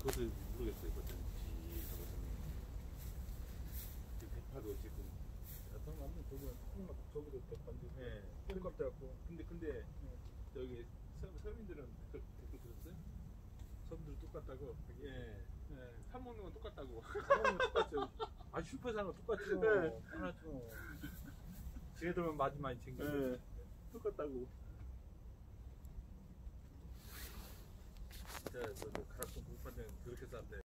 그것을 모르겠어요. 그것은 대파도 지금 대파는 완전 저기도 대파인데. 예. 똑같아갖고. 근데 여기 서민들은 댓글 들었어요? 서민들 똑같다고. 예. 사 먹는 건 똑같다고. 사람은 똑같죠. 아 슈퍼 사는 거 똑같죠. 네. 하나죠. 지네들만 많이 챙겨. 예. 똑같다고. 진짜 저 가락동 국판장 그렇게 싼데.